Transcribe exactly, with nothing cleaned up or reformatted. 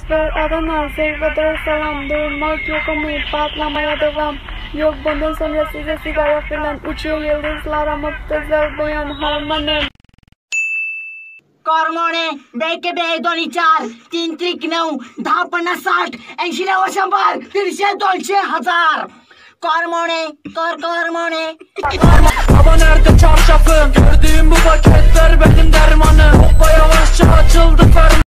Ver Adana, zirvede selam. Durmak yok umut, patlamaya devam. Yok bundan sonra size sigara filan. Uçuyor yıldızlara muhteşem beyan harmanım. Cormone, बेके बे दोन्ही चार तीन त्रिक नऊ दहा पन्नास साठ ऐंशी नव्वद शंभर दीडशे दोनशे हजार Cormone, kor Cormone. Baba nerede çarşafım? Gördüğüm bu paketler benim dermanım. Hoppa yavaşça açıldı ferman.